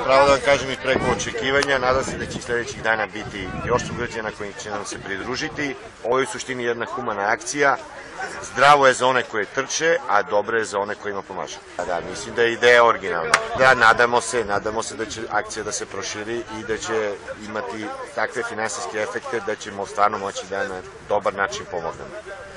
pravo da vam kažem i preko očekivanja, nadam se da će sledećih dana biti još sugrađana koji će nam se pridružiti. Ovo je u suštini jedna humana akcija, zdravo je za one koje trče, a dobro je za one kojima pomažu. Da, mislim da je ideja originalna. Da, nadamo se da će akcija da se proširi i da će imati takve finansijske efekte da ćemo stvarno moći da na dobar način pomognemo.